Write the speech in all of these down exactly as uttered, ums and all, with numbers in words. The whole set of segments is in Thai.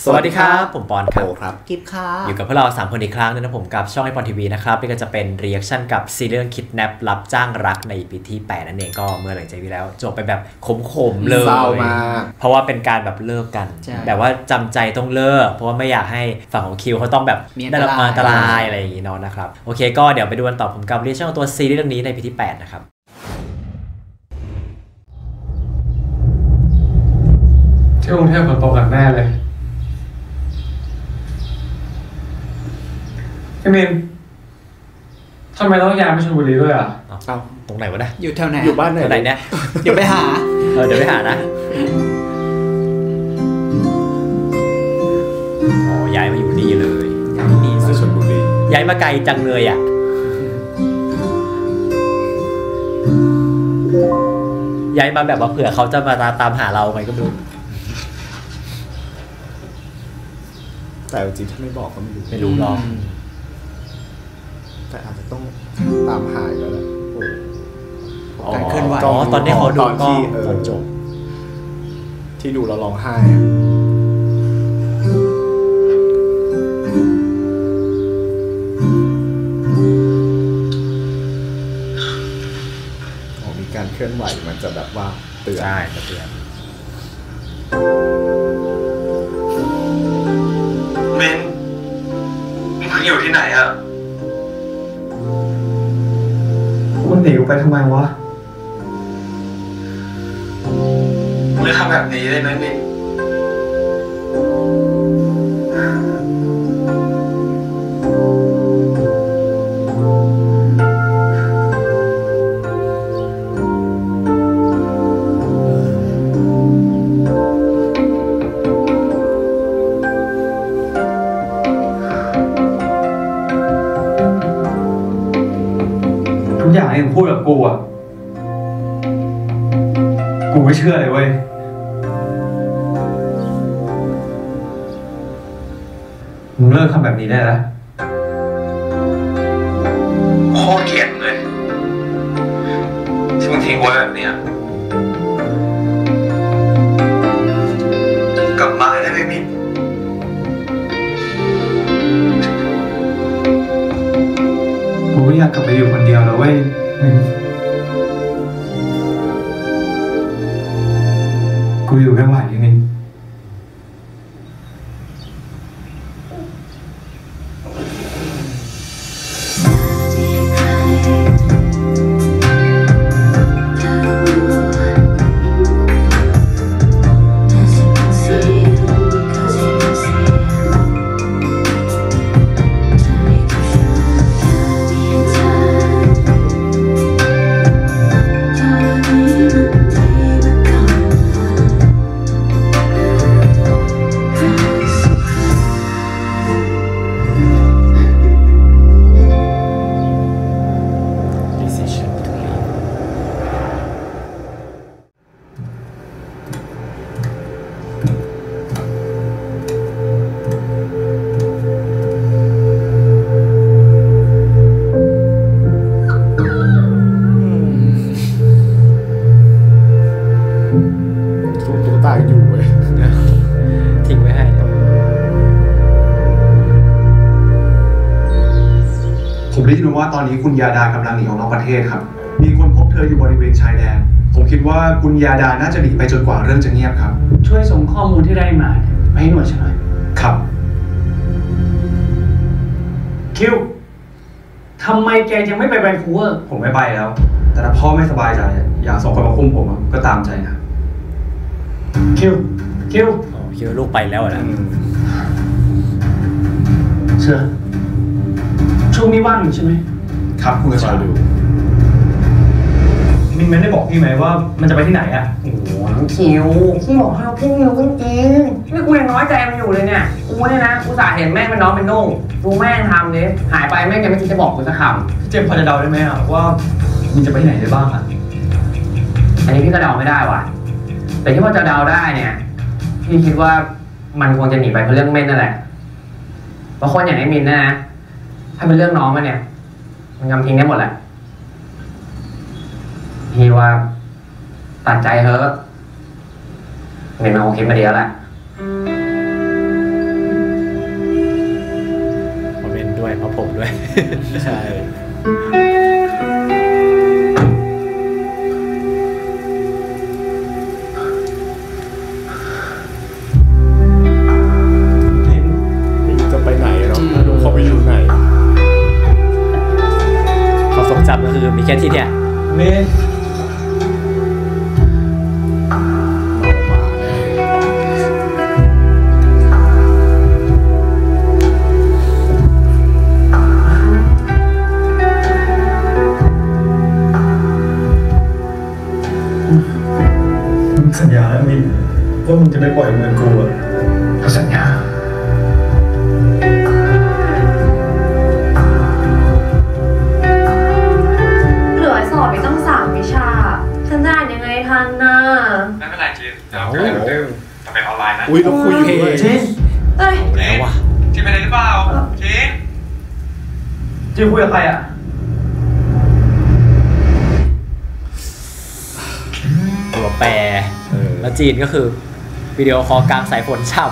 สวัสดีครับผมปอนครับกิฟค่ะอยู่กับพวกเราสามคนอีกครั้งนึงนะผมกับช่องไอปอนทีวีนะครับนี่ก็จะเป็นรีแอคชั่นกับซีรีส์คิดแนปรับจ้างรักใน อี พี ที่แปดนั่นเองก็เมื่อหลังจากที่แล้วจบไปแบบขมๆเลยเศร้ามากเพราะว่าเป็นการแบบเลิกกันแบบว่าจำใจต้องเลิกเพราะว่าไม่อยากให้ฝั่งของคิวเขาต้องแบบได้รับอันตรายอะไรอย่างงี้เนาะนะครับโอเคก็เดี๋ยวไปดูกันต่อผมกับรีแอคชั่นของตัวซีรีส์เรื่องนี้ใน อี พี ที่แปดนะครับที่กรุงเทพฝนตกหนักแน่เลยพี่มินทำไมต้องย้ายไปชลบุรีด้วยอ่ะเอาตรงไหนวะนะอยู่แถวไหนอยู่บ้านไหนไหนเนี่ยเดี๋ยวไปหาเออเดี๋ยวไปหานะอ๋อย้ายมาอยู่นี่เลยนี่ชลบุรีย้ายมาไกลจังเลยอ่ะย้ายมาแบบว่าเผื่อเขาจะมาตามหาเราไงก็ไม่รู้แต่จริงถ้าไม่บอกก็ไม่รู้ไม่รู้หรอกแต่อาจจะต้องตามหายแล้วแหละโอ้การเคลื่อนไหวตอนนี้เขาดูก็ตอนจบที่ดูเราร้องไห้มีการเคลื่อนไหวมันจะแบบว่าเตือนใช่เตือนเมนมึงอยู่ที่ไหนอะคุณหนีไปทำไมวะมึงทำแบบนี้ได้ไหมเมนทุกอย่างที่มึงพูดกับกูอ่ะกูไม่เชื่อเลยเว้ยมึงเลิกทำแบบนี้ได้แล้วโคตรเกลียดเลยที่มึงทิ้งไว้แบบเนี้ยกลับมาได้ไหมมินกูไม่อยากกลับไปอยู่คนเดียวแล้วเว้ยกูอยู่ไม่ไหวจริงๆผมได้ยินว่าตอนนี้คุณยาดากำลังหนีออกนอกประเทศครับมีคนพบเธออยู่บริเวณชายแดนผมคิดว่าคุณยาดาน่าจะหนีไปจนกว่าเรื่องจะเงียบครับช่วยส่งข้อมูลที่ได้มาไปให้หน่วยฉันหน่อยครับคิวทำไมแกยังไม่ไปแวนคูเวอร์ผมไม่ไปแล้วแต่ถ้าพ่อไม่สบายใจอยากส่งคนมาคุมผมก็ตามใจนะคิวคิวคิวลูกไปแล้วนะเชื่อช่วงนี้ว่างอยู่ใช่ไหมครับคุณกระชาดูมินแมนได้บอกพี่ไหมว่ามันจะไปที่ไหนอ่ะโอ้โหน้องคิวพี่บอกให้เราพี่มิวจริงๆนี่กูยังน้อยใจมันอยู่เลยเนี่ยกูเนี่ยนะกูสาเห็นแม่งเป็นน้องเป็นนุ่งดูแม่งทำเนี่ยหายไปแม่งยังไม่คิดจะบอกกูสักคำเจมพอจะเดาได้ไหมอ่ะว่ามันจะไปที่ไหนได้บ้างอ่ะอันนี้พี่ก็เดาไม่ได้ว่ะแต่ที่พอจะเดาได้เนี่ยพี่คิดว่ามันคงจะหนีไปเพราะเรื่องเม่นนั่นแหละเพราะคนอย่างไอ้มินนะนะถ้าเป็นเรื่องน้องมันเนี่ยมันยอมทิ้งได้หมดแหละพี่ว่าตัดใจเถอะเมนมาโอเคมาเดียวแหละผมด้วยใช่จะไปไหนเนาะดูเขาไปอยู่ไหนเขาทรงจำก็คือมีแค่ที่เนี่ยเมนสัญญาแล้วมินว่ามึงจะไม่ปล่อยมือกูอ่ะสัญญาเหลือสอบอีกตั้งสามวิชาฉันจะอ่านยังไงทันน่ะไม่เป็นไรจีนเดี๋ยวเดี๋ยวจะเป็นออนไลน์นะอุ้ยเราคุยอยู่ด้วยจีนเอ้ยแล้ววะจีนไปไหนหรือเปล่าจีนจีนคุยกับใครอ่ะตัวแปรแล้วจีนก็คือวิดีโอคอลกลางสายฝนฉ่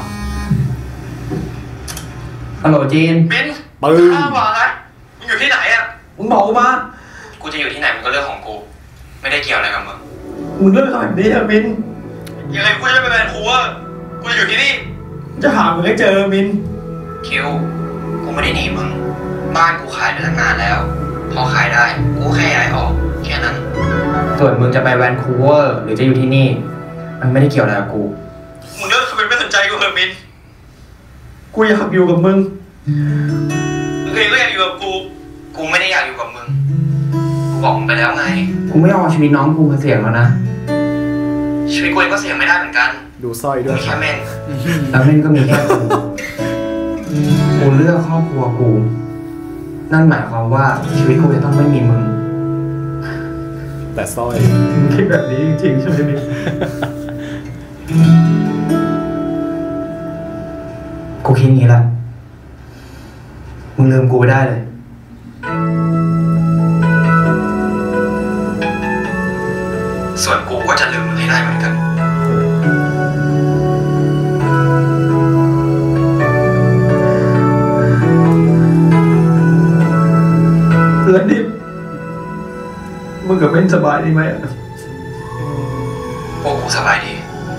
ำฮัลโหลจีนมินปืนข้าวบอกนะมึงอยู่ที่ไหนอ่ะมึงบอกกูมากูจะอยู่ที่ไหนมันก็เรื่องของกูไม่ได้เกี่ยวอะไรกับมึงมึงเลิกทำแบบนี้เถอะมินยังไงกูจะไปเป็นครูอ่ะกูจะอยู่ที่นี่จะหามึงให้เจอมินคิวกูไม่ได้หนีมึงบ้านกูขายไปตั้งนานแล้วพอขายได้กูแค่ย้ายออกแค่นั้นส่วนมึงจะไปแวนคูเวอร์หรือจะอยู่ที่นี่มันไม่ได้เกี่ยวอะไรกับกูมึงเลิกทำเป็นไม่สนใจกูเถอะมินกูอยากอยู่กับมึงมึงเองก็อยากอยู่กับกูกูไม่ได้อยากอยู่กับมึงกูบอกมึงไปแล้วไงกูไม่เอาชีวิตน้องกูมาเสี่ยงแล้วนะชีวิตกูเองก็เสี่ยงไม่ได้เหมือนกันดูสร้อยด้วยแค่เม่นแล้วเม่นก็มีแค่กูกูเลือกครอบครัวกูนั่นหมายความว่าชีวิตกูจะต้องไม่มีมึงแต่สร้อยคิดแบบนี้จริงๆใช่ไหมมินกูคิดงี้แหละมึงลืมกูไปได้เลยส่วนกูก็จะลืมมึงให้ได้เหมือนกันแล้วนี่มึงกับเป็นสบายดีไหมพวกกูสบายดี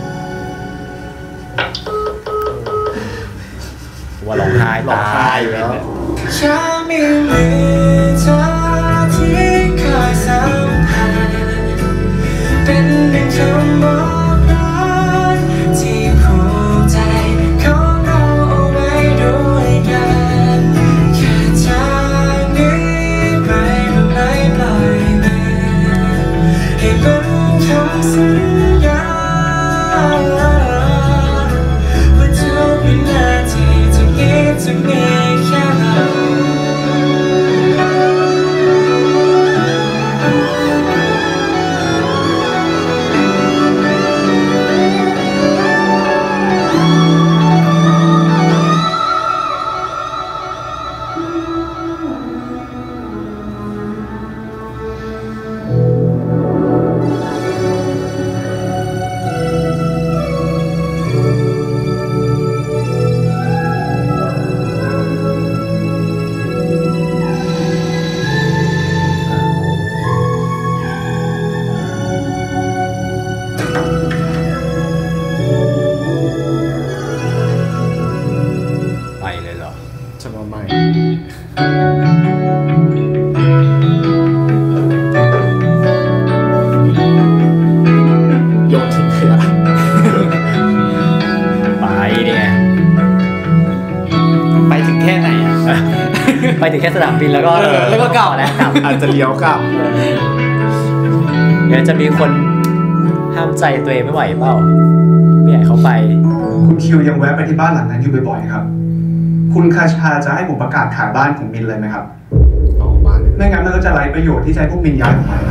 ว่าร้องไห้ร้องไห้อยู่แล้วฉันไม่มีเธอที่คอยสัมผัสเป็นหนึ่งคำบอกรักที่ผูกใจของเราเอาไว้ด้วยกันแค่จากนี้ไปมันไหลปล่อยมาให้เป็นคำสัญญาว่าเธอเป็นหน้าที่จะคิดจะมีแค่เราไปถึงแค่สนามบินแล้วก็แล้วก็กลับแล้วกลับอาจจะเลี้ยวกลับเดี๋ยวจะมีคนห้ามใจตัวเองไม่ไหวเปล่าไม่อยากเข้าไปคุณคิวยังแวะไปที่บ้านหลังนั้นอยู่บ่อยๆครับคุณคาชาจะให้ผมประกาศขายบ้านของมินเลยไหมครับอ๋อบ้านไม่งั้นมันก็จะไร้ประโยชน์ที่จะให้พวกมินย้ายออกไป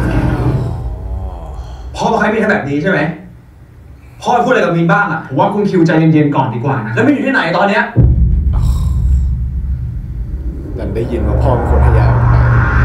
พ่อบอกให้มินทำแบบนี้ใช่ไหมพ่อพูดอะไรกับมินบ้างอ่ะผมว่าคุณคิวใจเย็นๆก่อนดีกว่านะแล้วมินอยู่ที่ไหนตอนเนี้ยดันได้ยินว่าพ่อเป็นคนให้ย้ายออกไป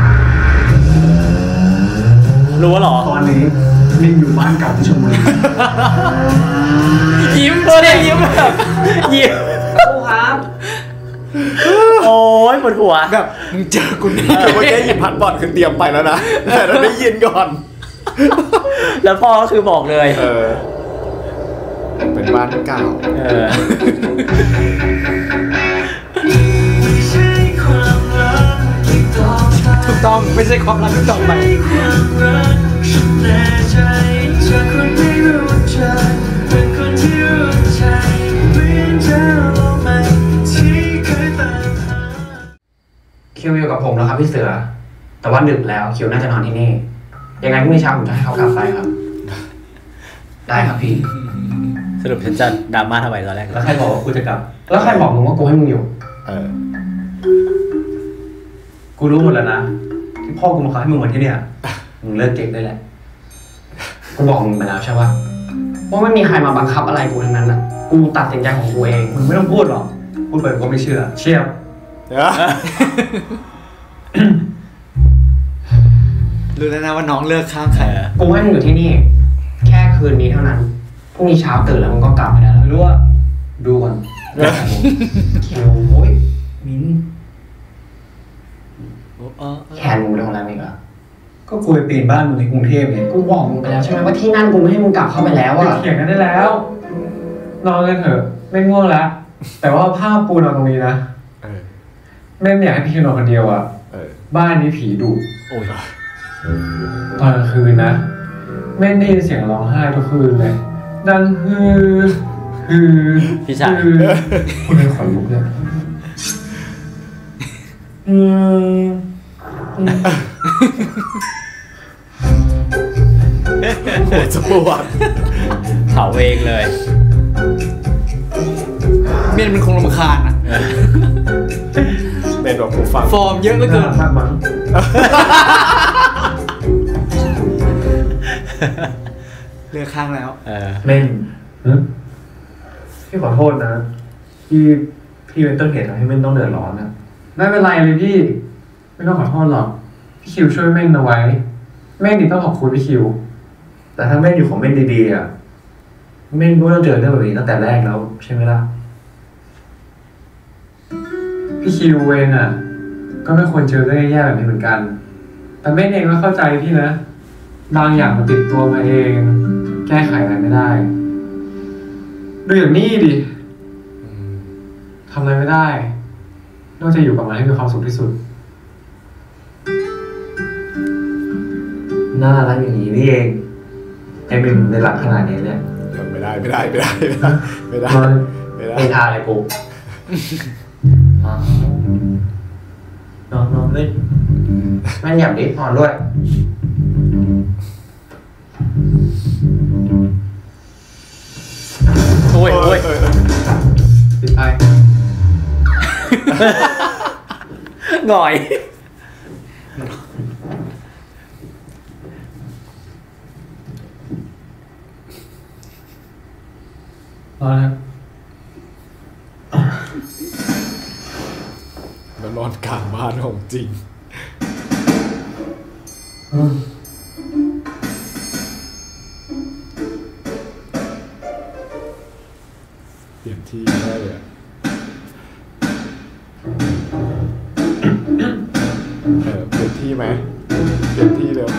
รู้หรอตอนนี้มินอยู่บ้านเก่าที่ชลบุรียิ้มเลยยิ้มแบบยิ้มครูครับโอ้ยปวดหัวแบบมึงเจอกูเนี่ยเมื่อกี้หยิบพัดบอลคือเตรียมไปแล้วนะแต่เราได้ยินก่อนแล้วพ่อก็คือบอกเลยเออเป็นบ้านเก่าเออถูกต้องไม่ใช่ความรักที่ต่อไปคิวอยู่กับผมแล้วครับพี่เสือแต่ว่าดึกแล้วคิวน่าจะนอนที่นี่ยังไงพรุ่งนี้เช้าผมจะให้เขากลับไปครับได้ครับพี่สรุปฉันจะดราม่าทำไมตอนแรกแล้วใครบอกว่ากูจะกลับแล้วใครบอกมึงว่ากูให้มึงอยู่เออกูรู้หมดแล้วนะที่พ่อกูมาขอให้มึงมาที่เนี่ยมึงเลิกเก๊กได้แหละกูบอกมึงไปแล้วใช่ปะว่าไม่มีใครมาบังคับอะไรกูทั้งนั้นนะกูตัดสินใจของกูเองมึงไม่ต้องพูดหรอกพูดไปกูไม่เชื่อเชียบรู้แล้วนะว่าน้องเลิกข้างใครกูให้มึงอยู่ที่นี่แค่คืนนี้เท่านั้นพรุ่งนี้เช้าตื่นแล้วมึงก็กลับไปได้แล้วรู้ว่าดูก่อนเขียวโอ้ยมิ้นแคนมึงไปโรงแรมอีกเหรอก็กูไปปีนบ้านมึงในกรุงเทพไงกูบอกมึงไปแล้วใช่ไหมว่าที่นั่นกูไม่ให้มึงกลับเข้าไปแล้วอะเถียงกันได้แล้วนอนกันเถอะไม่ง่วงแล้วแต่ว่าผ้าปูนอนตรงนี้นะแม่ไม่อยากให้พี่นอนคนเดียวอ่ะบ้านนี้ผีดุโอ้ยตอนกลางคืนนะแม่ได้ยินเสียงร้องไห้ทุกคืนเลยดังฮือฮือพี่ชายคุณเป็นขนลุกเลยอืมโหจะปวดเผาเองเลยเมนมันคงรำคาญอ่ะเมนบอกกูฟังฟอร์มเยอะเหลือเกินมากมั้งเลือกข้างแล้วเมนพี่ขอโทษนะที่พี่เป็นต้นเหตุทำให้เมนต้องเดือดร้อนนะไม่เป็นไรเลยพี่ไม่ต้องขอโทษหรอกพี่คิวช่วยเมนเอาไว้เมนนี่ต้องขอบคุณพี่คิวแต่ถ้าเมนอยู่ของเมนดีๆอ่ะเมนก็ต้องเจอเรื่องแบบนี้ตั้งแต่แรกแล้วใช่ไหมล่ะพี่คิวเองอ่ะก็ไม่ควรเจอเรื่องแย่ๆแบบนี้เหมือนกันแต่เมนเองก็เข้าใจพี่นะบางอย่างมันติดตัวมาเองแก้ไขอะไรไม่ได้ดูอย่างนี้ดิทำอะไรไม่ได้นอกจากอยู่กับมันให้มีความสุขที่สุดน่ารักอย่างนี้นี่เองไอ้เป็นในหลักขนาดนี้เนี่ยไม่ได้ไม่ได้ไม่ได้ไม่ได้ไม่ได้ไม่ได้ไม่ทาอะไรกูนอนนอนเล่นแม่หยับดินอนด้วยโอ้ยโอ้ยปิดไฟหน่อยนอนครับแล้วนอนกลางบ้านของจริงเปลี่ยนที่ได้เลยเออเปลี่ยนที่ไหมเปลี่ยนที่เร็ว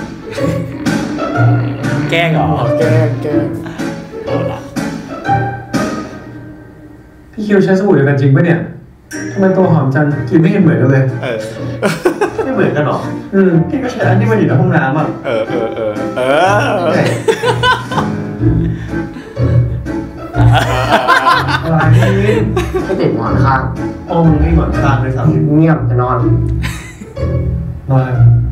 แกล้งเหรอแกล้งแกล้งเอาละพี่คิวใช้สบู่เดียวกันจริงปะเนี่ยทำไมตัวหอมจังกินไม่เห็นเหมือนกันเลยเออไม่เหมือนกันหรออืมพี่ก็ใช้อันที่มันอยู่ในห้องน้ำอ่ะเออเออเออเอออะไรนี่ไม่ติดหมอนข้างโอ้มึงไม่หมอนข้างเลยสักเงียบจะนอนนอน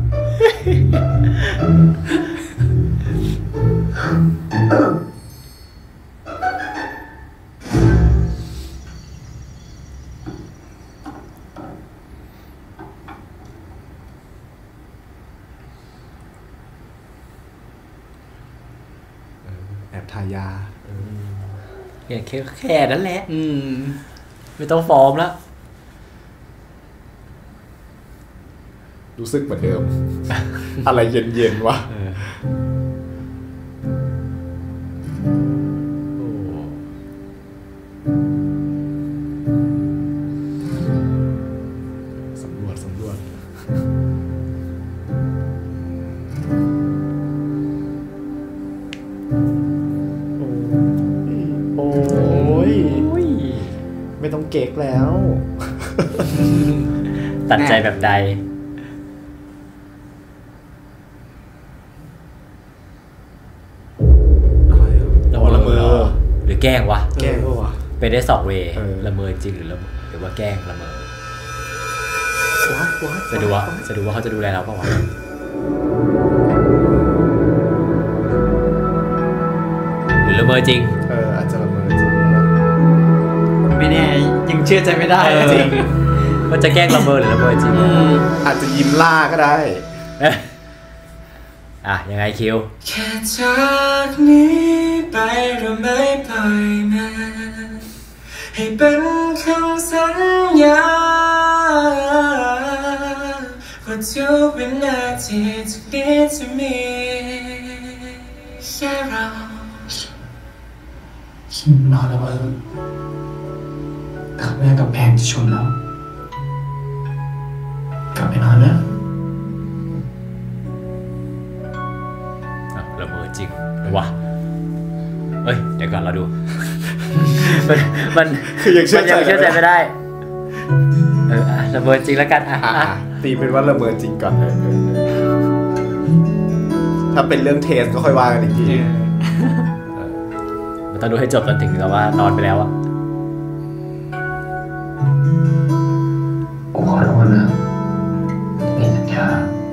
แอบทายาเนี่ยแค่แค่นั้นแหละอืมไม่ต้องฟอร์มแล้วรู้สึกเหมือนเดิม อะไรเย็นๆวะเก๊กแล้วตัดใจแบบใดละเมอหรือแกล้งวะแกล้งวะเป็นได้สองเวย์ละเมอจริงหรือละหรือว่าแกล้งละเมอจะดูว่าจะดูว่าเขาจะดูแลเราเปล่าวะหรือละเมอจริงเอออาจจะละเมอจริงไม่แน่ยังเชื่อใจไม่ได้จริงว่าจะแกล้งละเมอหรือละเมอจริงอาจจะยิ้มล่าก็ได้อ่ะยังไงคิวแค่จากนี้ไปเราไม่ปล่อยมันให้เป็นคำสัญญาว่าทุกวินาทีจากนี้จะมีแค่เราฉันนอนแล้วเออขับแม่กับแพงจะชนแล้วกลับไปนอนนะละเมอจริงวะเอ้ยเดี๋ยวก่อนเราดู มันมันคือยังเชื่อใจเชื่อใจไม่ได้เออละเมอจริงแล้วกันอ่ะตีเป็นว่าละเมอจริงก่อนถ้าเป็นเรื่องเทสก็ค่อยว่ากันอีกทีมันต้องดูให้จบจนถึงกับว่านอนไปแล้วอะผมขอโทษนะมีสัญญา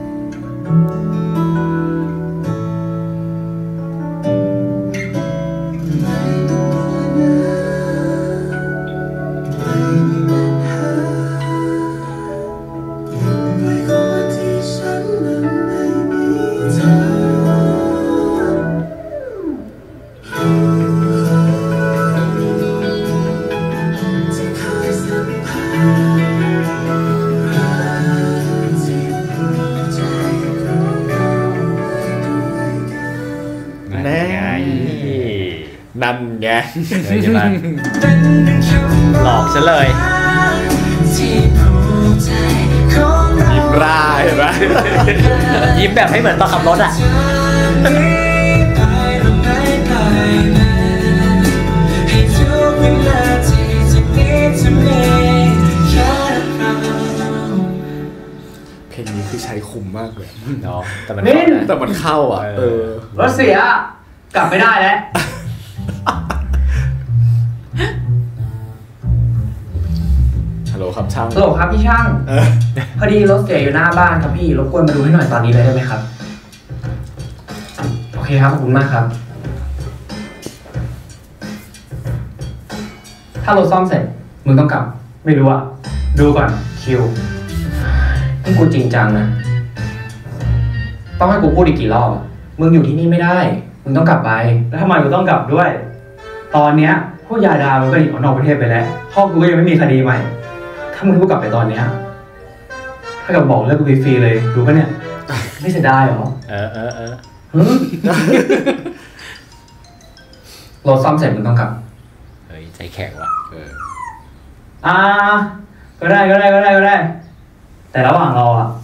นั่นไงหลอกฉันเลยยิ้มร่าเห็นไหมยิ้มแบบให้เหมือนตอนขับรถอ่ะเพลงนี้คือใช้คุ้มมากเลยเนาะแต่มันแต่มันเข้าอ่ะเออรถเสียกลับไม่ได้แล้วฮัลโหลครับช่างฮัลโหลครับพี่ช่างพอดีรถเสียอยู่หน้าบ้านครับพี่รบกวนมาดูให้หน่อยตอนนี้เลยได้ไหมครับโอเคครับขอบคุณมากครับถ้ารถซ่อมเสร็จมึงต้องกลับไม่รู้อะดูก่อนคิวนี่กูจริงจังนะต้องให้กูพูดอีกกี่รอบมึงอยู่ที่นี่ไม่ได้มึงต้องกลับไปแล้วทำไมกูต้องกลับด้วยตอนเนี้ยพวกยาดามันก็หนีออกนอกประเทศไปแล้วพ่อกูก็ยังไม่มีคดีใหม่ถ้ามึงพูดกลับไปตอนเนี้ยถ้ากับบอกเลิกกูฟรีเลยรู้ปะเนี่ยไม่เสียดายหรอเออเออเออรถซ่อมเสร็จมึงต้องกลับเฮ้ยใจแข็งว่ะเอออ่าก็ได้ก็ได้ก็ได้ก็ได้แต่ระหว่างรออ่ะ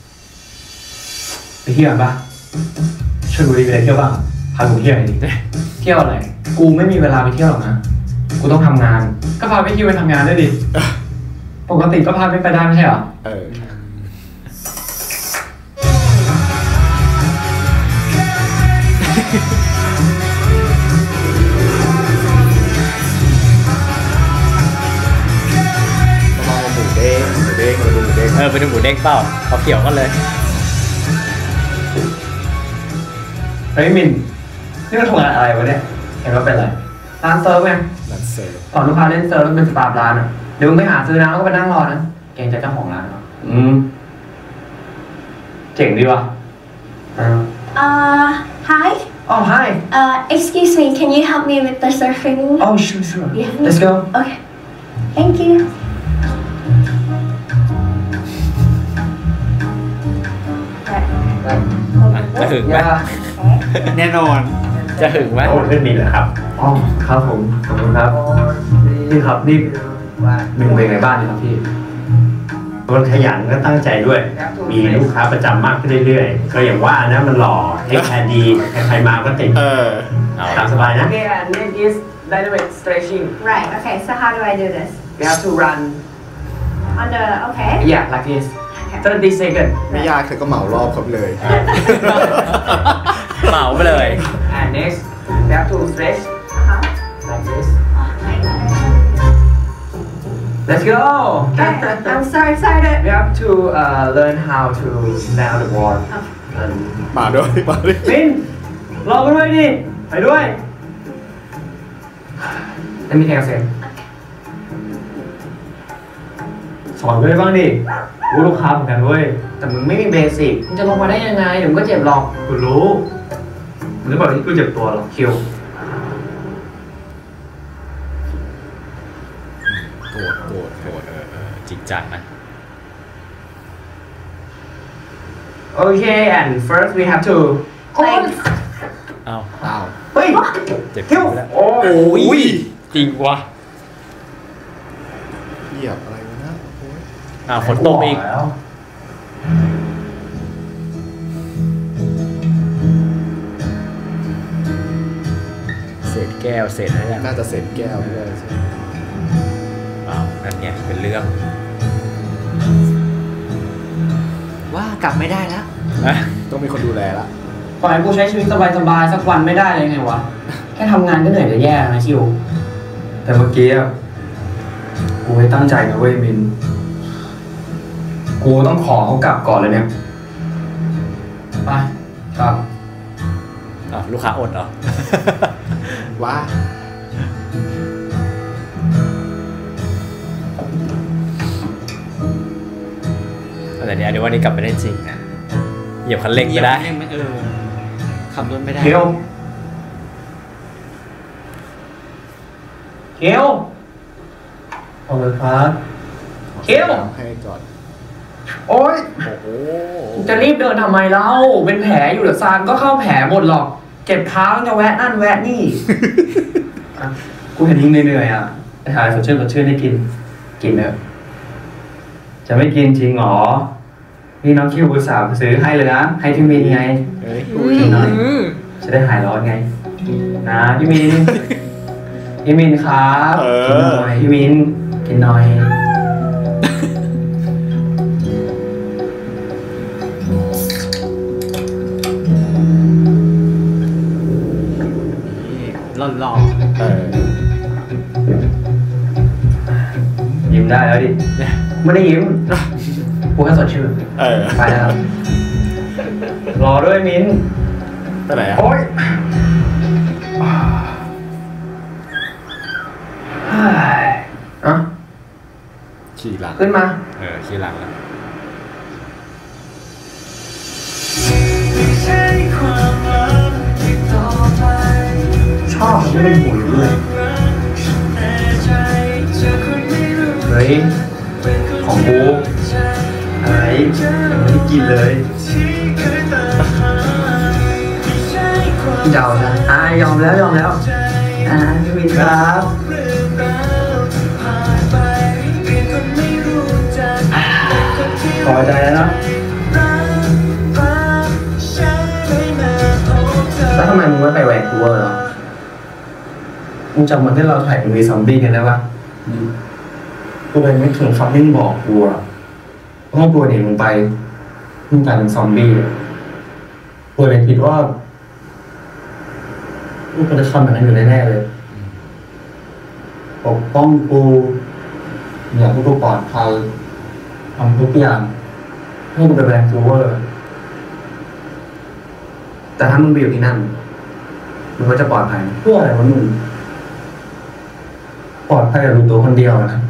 ไปเที่ยวกันปะชลบุรีไปเที่ยวบ้างพากูเที่ยวหน่อยดิเที่ยวอะไรกูไม่มีเวลาไปเที่ยวหรอกนะกูต้องทำงานก็พาไปคิวไปทำงานได้ดิปกติก็พาไม่ไปได้ไม่ใช่เหรอเออระวังหมูเด้งหมูเด้งหมูเด้งเออไปดูหมูเด้งเปล่าเขาเกี่ยวกันเลยเฮ้ยมินนี่มันทำงานอะไรวะเนี่ยเห็นว่าเป็นอะไรร้านเซิร์ฟไงร้านเซิร์ฟตอนลูกค้าเล่นเซิร์ฟแล้วเป็นสตาฟร้านอ่ะเดี๋ยวมึงไปหาซื้อนะแล้วก็ไปนั่งรอนะเกรงใจเจ้าของร้านอืมเจ๋งดีว่ะ Uh hi oh hi uh excuse me can you help me with the surfing oh sure sure yeah let's go okay thank you จะหึงไหมแน่นอนจะหึงไหมโอ้เล่นมีเหรอครับอ๋อครับผมขอบคุณครับพี่ครับนี่มึงเป็นไงบ้างครับพี่คนขยันก็ตั้งใจด้วยมีลูกค้าประจำมากขึ้นเรื่อยๆก็อย่างว่านะมันหล่อเทคแคร์ดีใครมาก็ติดเออตามสบายนะ Okay and next is dynamic stretching right okay so how do I do this we have to run on the okay yeah like this thirty seconds ไม่ยากเธอก็เหมารอบครับเลยเหมาไปเลย and next we have to stretch like this let's go I'm so excited we have to uh, learn how to nail the wall มาด้วยมาด้วยมินรอไปด้วยดิไปด้วยแล้วมีแทงเสร็จสอนด้วยบ้างดิรู้ลูกค้าเหมือนกันเว้ยแต่มึงไม่มีเบสิกมึงจะลงมาได้ยังไงเดี๋ยวมึงก็เจ็บหรอกกูรู้มึงไม่บอกที่กูเจ็บตัวหรอกคิวโกรธโกรธโกรธจริงจังนะโอเค and first we have to อ้าวอ้าวเฮ้ยเจ็บคิวแล้วโอ้โอ้ยจริงวะเหยียบอะไรนะโอ้ยอ้าวฝนตกอีกเศษแก้วเศษอะไรเนี่ยน่าจะเศษแก้วด้วยใช่ไหมอ้าวนั่นไงเป็นเรื่องว่ากลับไม่ได้แล้วต้องมีคนดูแลละปล่อยกูใช้ชีวิตสบายๆสักวันไม่ได้เลยไงวะแค่ทำงานก็เหนื่อยจะแย่นะคิวแต่เมื่อกี้กูไม่ตั้งใจนะเว้ยมินกูต้องขอเขากลับก่อนเลยเนี่ยไปกลับอ้าวลูกค้าอดเหรอว้าแต่เนี้ยเดี๋ยววันนี้กลับไม่ได้จริงนะเหยียบคันเร่งไม่ได้เออขับรถไม่ได้เคียวเคียวขอบคุณครับเคียวให้จอดโอ๊ยโอ้โหจะรีบเดินทำไมเล่าเป็นแผลอยู่เดี๋ยวซานก็เข้าแผลหมดหรอกเจ็บเท้าจะแวะนั่นแวะนี่ กูเห็นมึงเหนื่อยๆอ่ะไปหาสดชื่นสดชื่นให้กินกินเถอะจะไม่กินจริงหรอนี่น้องคิวอุตส่าห์ซื้อให้เลยนะให้พี่มินไงกินหน่อยจะได้หายร้อนไงนะพี่มินพี่มินครับกินหน่อยพี่มินกินหน่อยหล่อๆเออยิ้มได้แล้วดิไม่ได้ยิ้มกูแค่สดชื่นเออไปแล้วรอด้วยมิ้นไปไหนอ่ะโอ๊ยอ่ะขี่หลังขึ้นมาเออขี่หลังแล้วชอบที่เป็นหุ่นด้วยเฮ้ยของกูอะไรยังไม่ได้กินเลยยอมนะอ่ายอมแล้วยอมแล้วอ่าพี่มินครับพอใจแล้วเนาะแล้วทำไมมึงไม่ไปแหวกกูเหรอมึงจำวันที่เราถ่ายมีซอมบี้กันได้ปะกูเลยไม่ถึงฟังที่มึงบอกกูอะเพราะกูหนีมึงไปมึงกลายเป็นซอมบี้กูเลยคิดว่ากูจะทำแบบนั้นอยู่แน่ๆเลยปกป้องกูอยากให้กูปลอดภัยทำทุกอย่างให้กูเป็นแรงจูเวอร์แต่ถ้ามึงไปอยู่ที่นั่นมึงก็จะปลอดภัยเพื่ออะไรวะมึงปลอดภัยกับมึงตัวคนเดียวนะ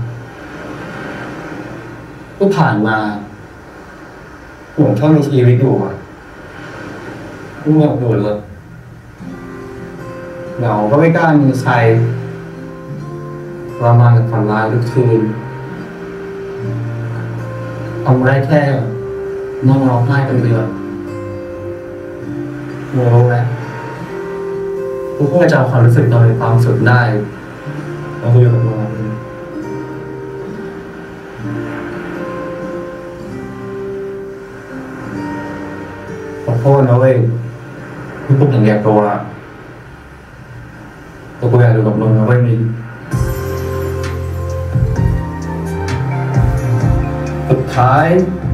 กูผ่านมาหลงช่องมีชีวิตอยู่อ่ะกูเหงาโดดเลยเหงาก็ไม่กล้ามีใครประมาณกับฝันร้ายทุกคืนทำได้แค่นั่งร้องไห้เป็นเดือนมึงรู้ไหมกูเพิ่งจะจำความรู้สึกตอนมีความสุขได้แล้วกูอยู่กับมึงขอโทษนะเว้ยที่กูถึงแยกตัวแต่กูอยากอยู่กับมึงนะเว้ยมินท้าย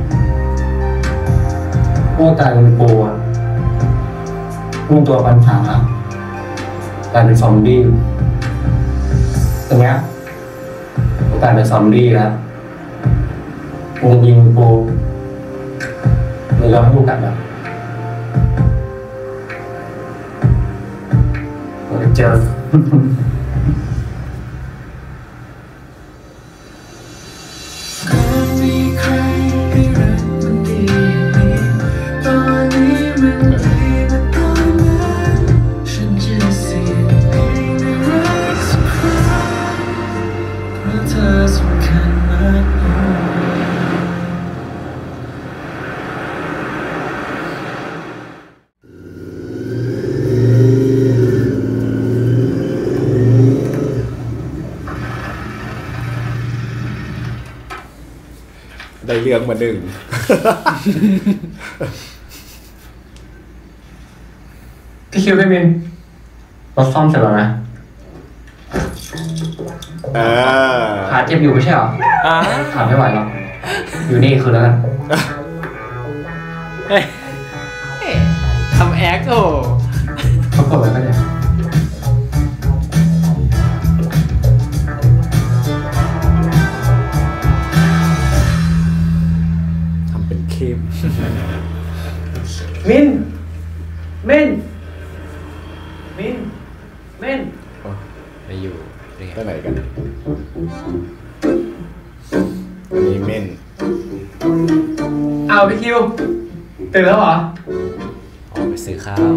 พวกกลายเป็นปูอ่ะพุ่งตัวปัญหากลายเป็นซอมบี้ตรงเนี้ยกลายเป็นซอมบี้แล้วมึงยิงปูมึงยอมให้กูกัดแบบเจอได้เรื่องมาหนึ่งพี่คิวพี่มินรถซ่อมเสร็จแล้วนะเออขาเจ็บอยู่ไม่ใช่หรอขาไม่ไหวหรอกอยู่นี่คืนแล้วกันเฮ้ยทำแอคโอ้เขาเปิดไว้ก็ได้มินมินมินมินไม่อยู่ไปไหนกันอันนี้มินเอาพี่คิวตื่นแล้วเหรอออกไปซื้อข้าว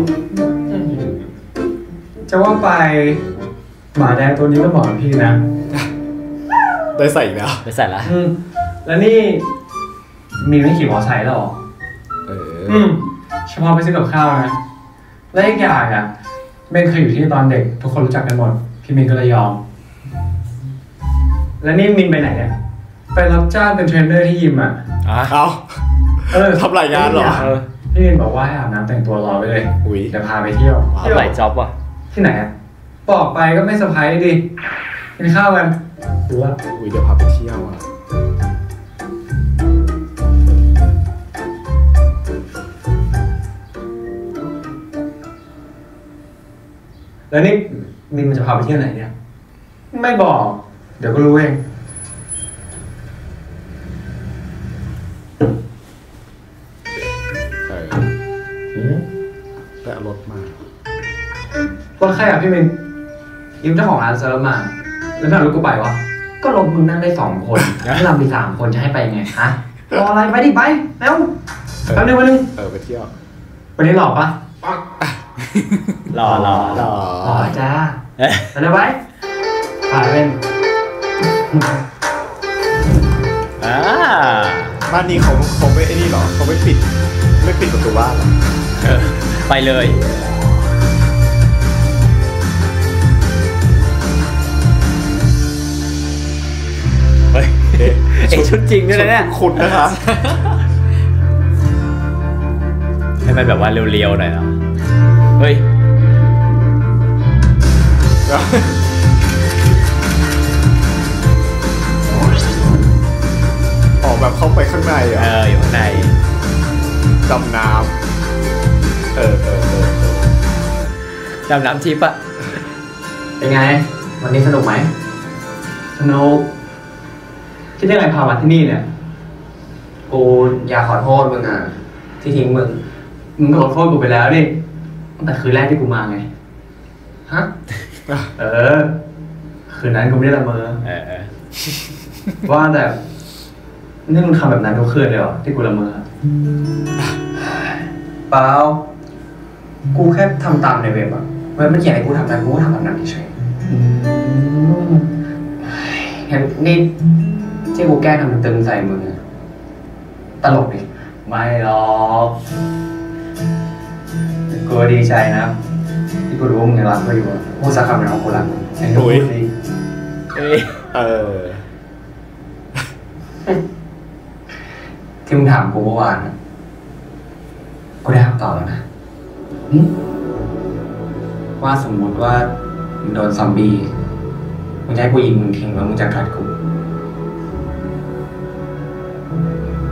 จะว่าไปหมาแดงตัวนี้ก็เหมาะกับพี่นะได้ใส่แล้วได้ใส่ละแล้วนี่มีไม่ขี่มอไซค์แล้วหรอเอออืมเฉพาะไปซื้อกับข้าวนะและอีกอย่างอ่ะเมนเคยอยู่ที่ตอนเด็กทุกคนรู้จักกันหมดพี่มินก็เลยยอมแล้วนี่มินไปไหนเนี่ยไปรับจ้างเป็นเทรนเนอร์ที่ยิมอ่ะเอาเออทำรายงานเหรอพี่มินบอกว่าให้อาบน้ำแต่งตัวรอไปเลยเดี๋ยวพาไปเที่ยวเที่ยวหลายจ็อบว่ะที่ไหนอ่ะบอกไปก็ไม่เซอร์ไพรส์ดิกินข้าวกันหรือว่าอุ้ยเดี๋ยวพาไปเที่ยวอ่ะแล้วนี่มินมันจะพาไปเที่ยวไหนเนี่ยไม่บอกเดี๋ยวก็รู้เองเออแต่รถมารถใครอ่ะพี่มินยืมเจ้าของร้านเซิร์ฟมาแล้วไม่เอารถกูไปวะก็รถมึงนั่งได้สองคนแล้วเรามีสามคนจะให้ไปไงฮะรออะไรไปดิไปแล้วแป๊บนึงแป๊บนึงเออไปเที่ยววันนี้หล่อปะหล่อหล่อหล่อหล่อจ้าอะไรไว้ถ่ายเป็นอ่าบ้านนี้เขาเขาไม่ไอ้นี่หรอเขาไม่ปิดไม่ปิดประตูบ้านหรอไปเลยเฮ้ยเอ็กชุดจริงด้วยนะเนี่ยคุณนะคะให้มันแบบว่าเรียวๆหน่อยเนาะเฮ้ยออกแบบเข้าไปข้างในอ่ะเอออยู่ข้างในดำน้ำเออเออเออดำน้ำทิพย์อะเป็นไงวันนี้สนุกไหมสนุกคิดได้ไงพามาที่นี่เนี่ยกูอยากขอโทษมึงอ่ะที่ทิ้งมึงมึงก็ขอโทษกูไปแล้วดิตั้งแต่คืนแรกที่กูมาไงฮะเออคืนนั้นกูไม่ได้ละเมอเออว่าแต่นี่มึงทำแบบนั้นทุกคืนเลยเหรอที่กูละเมอเปล่ากูแค่ทำตามในเว็บอะเว็บมันเขียนให้กูทำนั้นกูก็ทำแบบนั้นเฉยเห็นนี่ที่กูแก้ทำตึงใส่มึงตลกดิไม่หรอกกูดีใจนะที่กูรู้ว่ามึงยังรักกูอยู่พูดสักคำหนึ่งของกูรักไอ้หนูดีเออที่มึงถามกูเมื่อวานกูได้คำตอบแล้วนะว่าสมมติว่ามึงโดนซอมบี้มึงจะให้กูยิงมึงทิ้งแล้วมึงจะกัดกู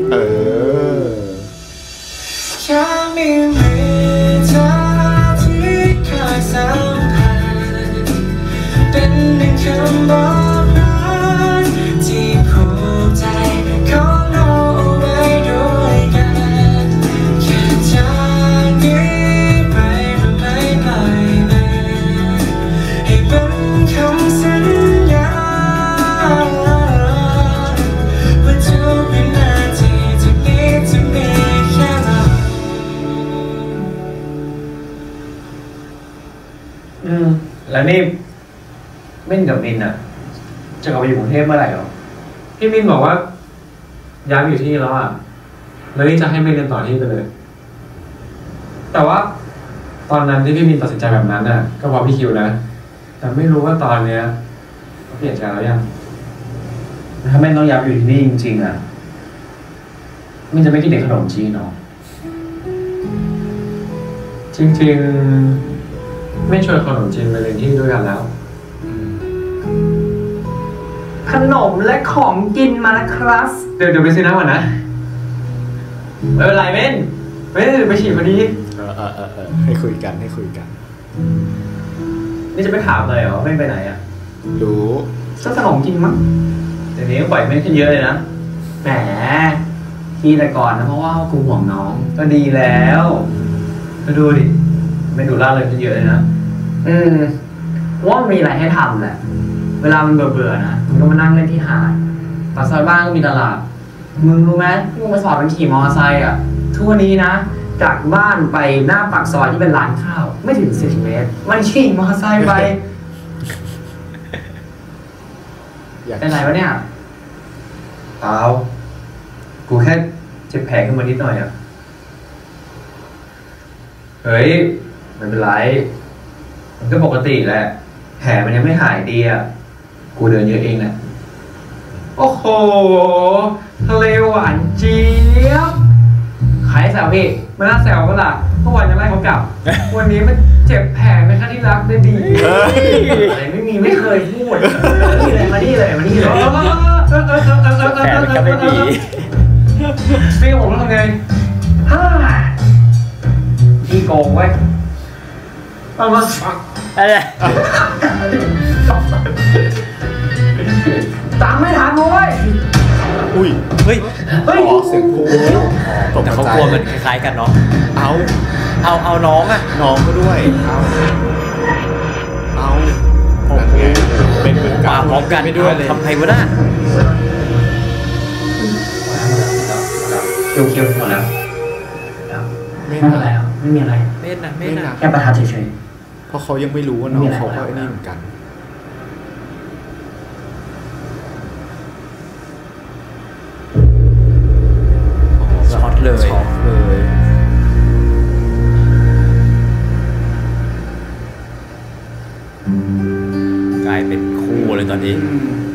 เออแค่มีมือเธอที่คอยสัมผัสเป็นหนึ่งคำบอกรักที่ผูกใจของเราเอาไว้ด้วยกันแค่จากนี้ไปเราไม่ปล่อยมันให้เป็นคำสัญญาว่าทุกวินาทีจากนี้จะมีแค่เราอืมแล้วนี่มินกับมินอ่ะจะกลับไปอยู่กรุงเทพเมื่อไหร่หรอพี่มินบอกว่าย้ายไปอยู่ที่นี่แล้วอ่ะแล้วนี่จะให้มินเรียนต่อที่ไปเลยแต่ว่าตอนนั้นที่พี่มินตัดสินใจแบบนั้นอ่ะก็เพราะพี่คิวนะแต่ไม่รู้ว่าตอนเนี้ยเขาเปลี่ยนใจแล้วยังถ้าไม่ต้องย้ายไปอยู่ที่นี่จริงๆอ่ะมินจะไม่กินเด็กขนมจีนหรอจริงๆไม่ชวนขนมจีนไปเรียนที่ด้วยกันแล้วขนมและของกินมาแล้วครับเดี๋ยวเดี๋ยวไปซื้อน้ำก่อนนะไม่เป็นไรเม่นไม่ได้ไปฉีดพอดีเออเออเออเออให้คุยกันให้คุยกันนี่จะไปถามเลยเหรอไม่ไปไหนอ่ะรู้ซื้อขนมกินมั้งเดี๋ยวนี้ก็ปล่อยเม่นขึ้นเยอะเลยนะแหมทีแต่ก่อนนะเพราะว่ากูห่วงน้องก็ดีแล้วก็ดูดิไม่ดูล่าเลยขึ้นเยอะเลยนะอืมว่ามีอะไรให้ทำแหละเวลามันเบื่อๆนะมันก็มานั่งเล่นที่หาดปากซอยบ้านก็มีตลาดมึงรู้ไหมที่มึงมาสอนมันขี่มอเตอร์ไซค์อ่ะทุกวันนี้นะจากบ้านไปหน้าปากซอยที่เป็นร้านข้าวไม่ถึงสิบเมตรมันขี่มอเตอร์ไซค์ไปเป็นไรวะเนี่ยเปล่ากูแค่เจ็บแผลขึ้นมานิดหน่อยอ่ะเฮ้ยไม่เป็นไรมันก็ปกติแหละแผลมันยังไม่หายดีอ่ะกูเดินเยอะเองแหละโอ้โหทะเลหวานเจี๊ยบใครแซวพี่มันน่าแซวก็ล่ะเมื่อวานยังไล่เขากลับ วันนี้มันเจ็บแผลไหมคะที่รักได้ดีอะไรไม่มีไม่เคยพูดนี่เลยมานี่เลยมานี่เลยแผลมันก็ไม่ดีพี่ผมต้องทำไงฮ่าพี่โกงไว้เอามาอะไรตามไม่ทันเว้ยอุ้ยเฮ้ยเฮ้ยเสียงโผล่แต่เขากลัวมันคล้ายๆกันเนาะเอาเอาเอาน้องอ่ะน้องก็ด้วยเอาเอานั่นไงเป็นเหมือนกันมาพร้อมกันไปด้วยเลยทำไงวะน่ะเกี่ยวๆหมดแล้วไม่มีอะไรไม่มีอะไรเม่นนะเม่นนะแค่ประทัดเฉยๆเพราะเขายังไม่รู้ว่าน้องเขาก็ไอ้นี่เหมือนกันช็อตเลยช็อตเลยกลายเป็นคู่เลยตอนนี้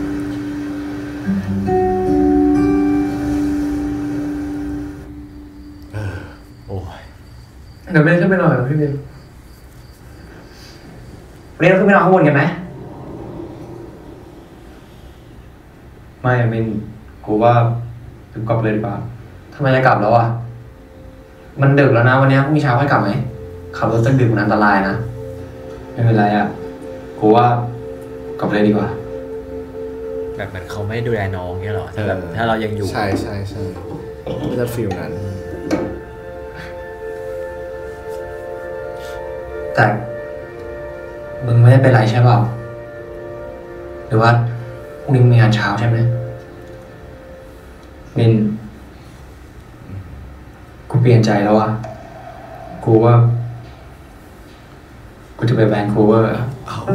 โอ้ยเดี๋ยวเบนขึ้นไปหน่อยพี่เบนเบนขึ้นไปนอนข้างบนกันไหมไม่เบนกูว่าถึงกลับเลยดีกว่าทำไมจะกลับแล้วอ่ะมันดึกแล้วนะวันนี้พรุ่งนี้เช้าค่อยกลับไหมขับรถจะดึกมันอันตรายนะไม่เป็นไรอ่ะกูว่ากลับเลยดีกว่าแบบมันเขาไม่ดูแลน้องเนี่ยหรอถ้าแบบถ้าเรายังอยู่ใช่ใช่ใช่จะฟีลนั้นแต่มึงไม่ได้เป็นไรใช่เปล่าหรือว่าพรุ่งนี้มีงานเช้าใช่ไหมมินกูเปลี่ยนใจแล้วอ่ะกูว่ากูจะไปแวนคูเวอร์เอ้า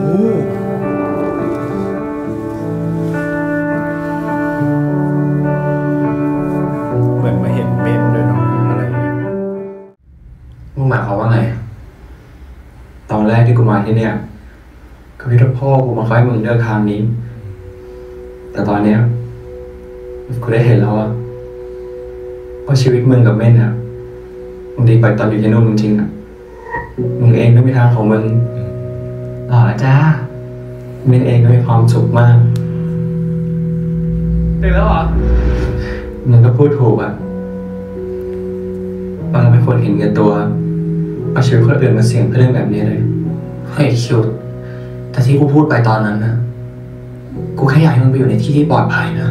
เหมือนมาเห็นเบนด้วยเนาะอะไรอย่างเงี้ยมึงหมายความว่าไงตอนแรกที่กูมาที่เนี่ยก็พี่พ่อกูมาขอให้มึงเลือกทางนี้แต่ตอนเนี้ยกูได้เห็นแล้วว่าว่าชีวิตมึงกับเม่นอะมันดีกว่าตอนอยู่ที่นู่นจริงๆอะมึงเองก็มีทางของมึงหล่อจ้าเม่นเองก็มีความสุขมากตื่นแล้วเหรอมึงก็พูดถูกอะบางไม่ควรเห็นแก่ตัวเอาชีวิตคนอื่นมาเสี่ยงเพื่อเรื่องแบบนี้เลยเฮ้ยคิวแต่ที่กูพูดไปตอนนั้นนะกูแค่อยากให้มึงไปอยู่ในที่ที่ปลอดภัยนะ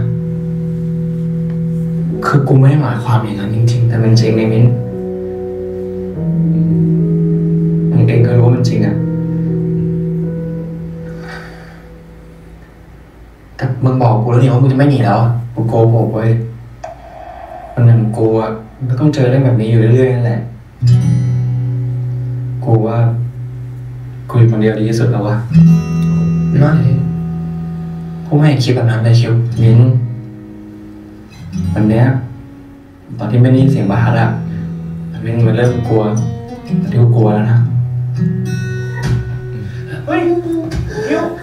คือกูไม่ได้หมายความอย่างนั้นจริงๆแต่มันจริงในมิ้นมึงเองก็รู้ว่ามันจริงอะแต่มึงบอกกูแล้วนี่ว่ามึงจะไม่หนีแล้วกูโกหกเว้ยมันหนึ่งกูอะก็ต้องเจอเรื่องแบบนี้อยู่เรื่อยๆนั่นแหละกูว่ากูอยู่คนเดียวดีที่สุดแล้ววะไม่กูไม่คิดแบบนั้นเลยคิวมิ้นวันเนี้ยตอนที่ไม่ได้ยินเสียงบาสอะมิ้นมันเริ่มกลัวที่กูกลัวแล้วนะเฮ้ยคิว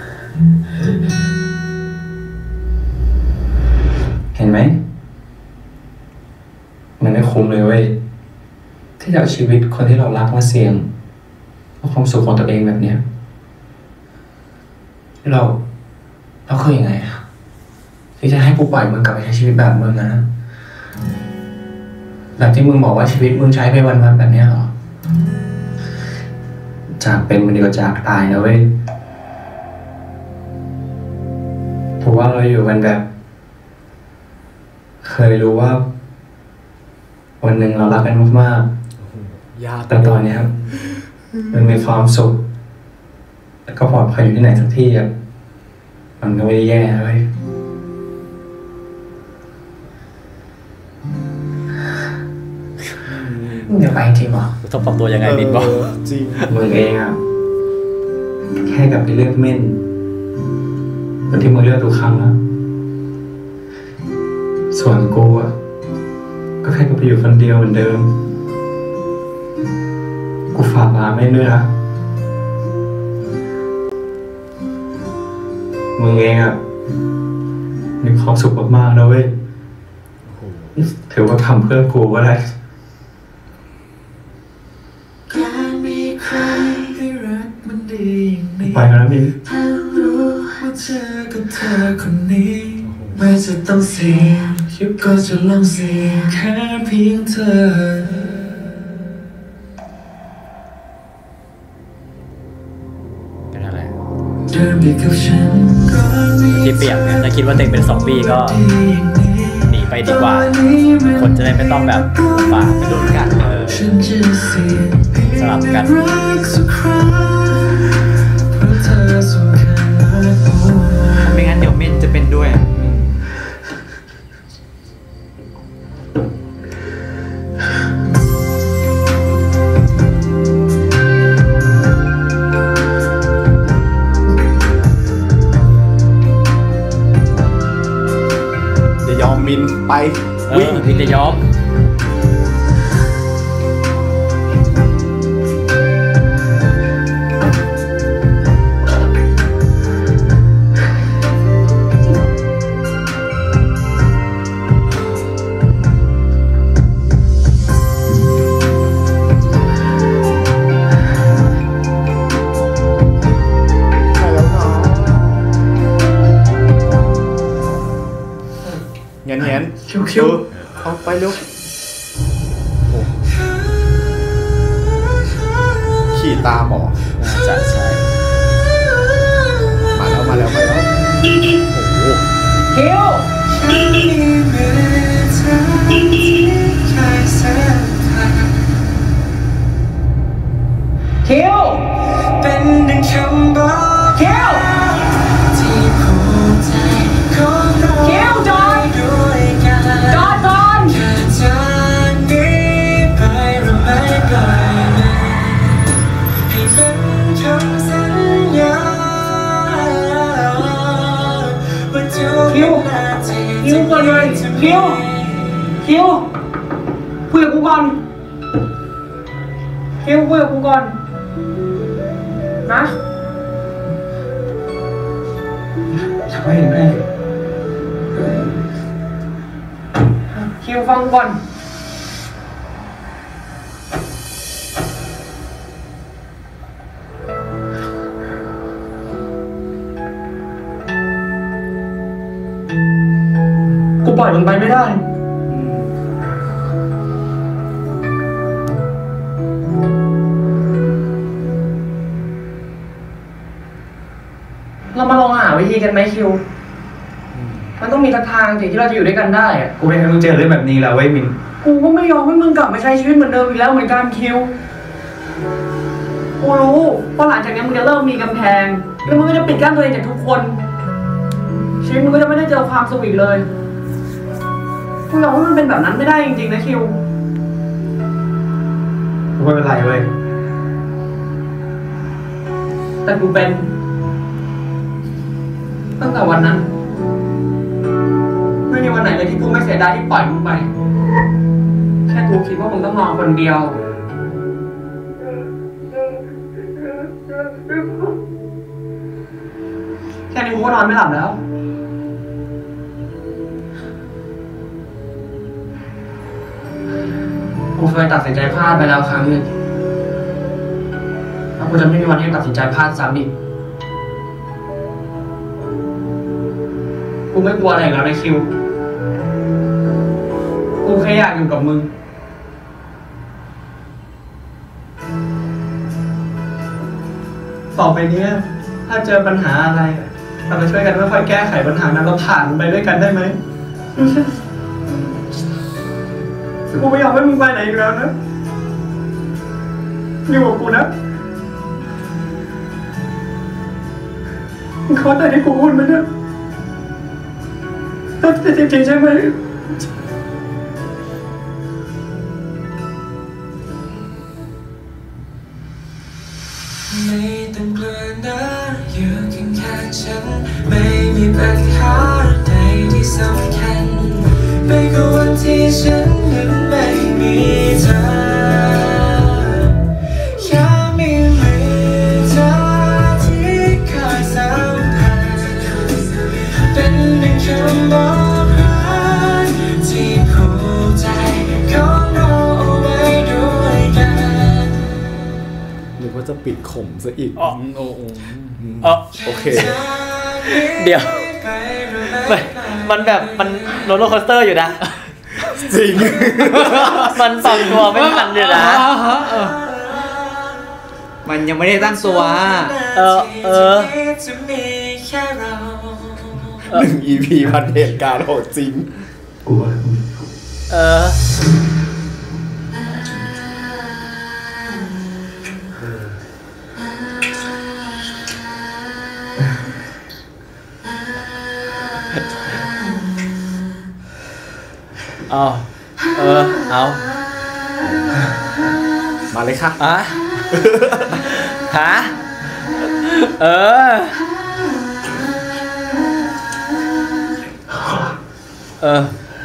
เห็นไหมมันไม่คุ้มเลยเว้ยที่จะเอาชีวิตคนที่เรารักมาเสี่ยงเพราะความสุขของตัวเองแบบเนี้ยเราเราคือยังไงอะที่จะให้กูปล่อยมึงกลับไปใช้ชีวิตแบบมึงนะแบบที่มึงบอกว่าชีวิตมึงใช้ไปวันๆแบบเนี้ยหรอจากเป็นมันดีกว่าจากตายนะเว้ยเพราะว่าเราอยู่กันแบบเคยรู้ว่าวันหนึ่งเรารักกันมากๆแต่ตอนนี้ครับมันมีความสุขแล้วก็ปลอดภัยอยู่ที่ไหนสักที่อ่ะมันก็ไม่ได้แย่เลยมึงจะไปจริงเหรอต้องปรับตัวยังไงบินบอกจริงมึงเองอ่ะแค่กับไปเลือกเม่นคนที่มึงเลือกทุกครั้งแล้วส่วนกูอ่ะก็แค่ก็ไปอยู่คนเดียวเหมือนเดิมกูฝากลาไม่เนื้อมึงเองอ่ะมีความสุขมากๆนะเว้ยถือว่าทำเพื่อกูก็ได้ไปแล้วมิ้นถ้ารู้ว่าเจอกับเธอคนนี้ไม่จะต้องเสี่ยงคิดก็จะลองเสี่ยงแค่เพียงเธอเป็นอะไรเดินไปกับฉันที่เปียกเนี่ยถ้าคิดว่าตัวเองเป็นซอมบี้ก็หนีไปดีกว่าคนจะได้ไม่ต้องแบบฝากไปโดนกัดเออสลับกันไม่งั้นเดี๋ยวเม่นจะเป็นด้วยมินไปวิ่งมินจะยอมเงี้ยเงี้ยคิวๆเอาไปเร็วขี่ตามหมอจะใช่มาแล้วมาแล้วมาแล้วโอ้โหคิวคิวเป็นดังคำบอกคิวที่ผูกใจของเราคิวจอยจอยจอนแค่จากนี้ไปหรือไม่ไปให้เป็นคำสัญญาว่าทุกนาทีคิวก่อนเลยคิวคิวคุยกับกูก่อนคิวคุยกับกูก่อนนะทำไมเห็นไหมคิวฟังก่อนกูปล่อยมึงไปไม่ได้ธีกันไหมคิวมันต้องมีทักทางสิที่เราจะอยู่ด้วยกันได้อะกูไม่ให้มึงเจอเรื่องแบบนี้แล้วเว้ยมินกูก็ไม่ยอมให้มึงกลับมาใช้ชีวิตเหมือนเดิมอีกแล้วเหมือนกันคิวกูรู้ว่าหลังจากนี้มึงจะเริ่มมีกำแพงแล้วมึงก็จะปิดกั้นตัวเองจากทุกคนชีวิตมึงก็จะไม่ได้เจอความสุขอีกเลยกูยอมให้มันเป็นแบบนั้นไม่ได้จริงๆนะคิวไม่เป็นไรเว้ยแต่กูเป็นตั้งแต่วันนั้นไม่มีวันไหนเลยที่กูไม่เสียดายที่ปล่อยมึงไปแค่กูคิดว่ามึงต้องนอนคนเดียวแค่นี้กูก็นอนไม่หลับแล้วกูเคยตัดสินใจพลาดไปแล้วครั้งหนึ่งแล้วกูจะไม่มีวันที่ตัดสินใจพลาดซ้ำอีกกูไม่กลัวอะไรแล้วในคิวกูแค่อยากอยู่กับมึงต่อไปนี้ถ้าเจอปัญหาอะไรเรามาช่วยกันค่อยๆแก้ไขปัญหานั้นเราผ่านไปด้วยกันได้ไหมกูไม่ยอมให้มึงไปไหนอีกแล้วนะอยู่กับกูนะมึงเข้าใจที่กูพูดไหมเนี่ยจริงๆใช่ไหมไม่ต้องกลัวนะอยู่ข้างๆฉันไม่มีปัญหาใดที่สำคัญไม่กลัวที่ฉันนั้นไม่มีเธอแค่มีมือเธอที่คอยสัมผัสเป็นหนึ่งคำบอกรักที่ผูกใจของเราเอาไว้ด้วยกันหรือว่าจะปิดข่มซะอีกอ๋อโอ้โหอ๋อโอเคเดี๋ยวมันแบบมันโรลเลอร์โคสเตอร์อยู่นะจริงมันฟังตัวไม่ทันอยู่นะมันยังไม่ได้ตั้งตัวเออเออหนึ่ง อี พี พันเหตุการณ์โหดจริงกลัวเออเอาเออเอามาเลยค่ะอ่ะฮะเออเออ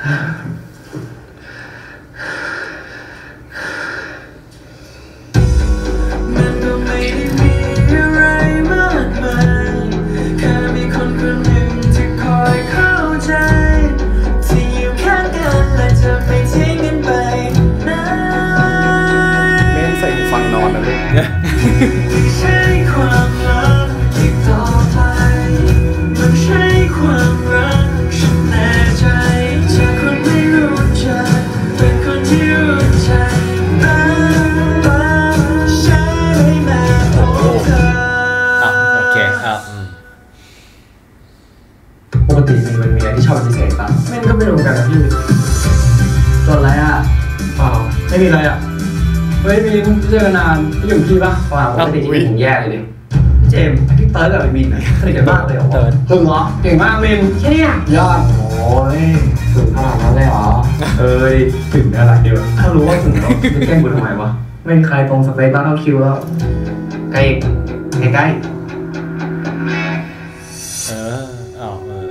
มันก็ไม่ได้มีอะไรมากมายแค่มีคนคนหนึ่งที่คอยเข้าใจที่อยู่ข้างกันและจะไม่ทิ้งกันไปนะแม่งใส่ฟังนอนนะลูกไม่ใช่ความรักที่ต่อไปมันใช่ความรักฉันแน่ใจจากคนไม่รู้จักเป็นคนที่รู้ใจบ้างบ้างใช่ไหมโอ้เธอโอเคอ่ะปกติมันมีอะไรที่ชอบพิเศษป่ะแม่งก็ไม่รู้กันนะพี่จนอะไรอ่ะเปล่าไม่มีอะไรอ่ะเฮ้ยมีเจอกันนานพี่อยู่พี่ป่ะเปล่าปกติที่ผมแย่เลยดิพี่เจมส์พี่เติร์ดกับไอ้มินเคยกันมากเลยเหรอเติร์ดถึงเหรอเก่งมากมินแค่นี้ยอดโอ้ยถึงขนาดนั้นเลยเหรอเอ้ยถึงอะไรเดียวถ้ารู้ว่าถึงแล้วจะแกล้งกูทำไมวะไม่มีใครตรงสเปคบ้างเท่าคิวแล้วใกล้ใกล้เอออ๋อเออ